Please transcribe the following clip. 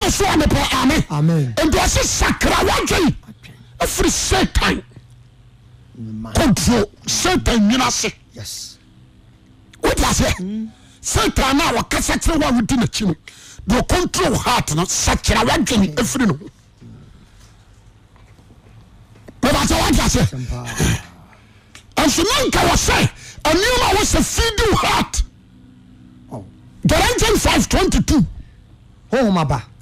so on the amen. And do I say sacrawadry? A free Satan control Satan, you know, say yes. What does it? Satan now, what cassette one within the chin. Do control heart, not sacrawadry, every no. But that's what I say. And so now I say, a new man was a feeding heart. Galatians 5:22. Oh, my ba.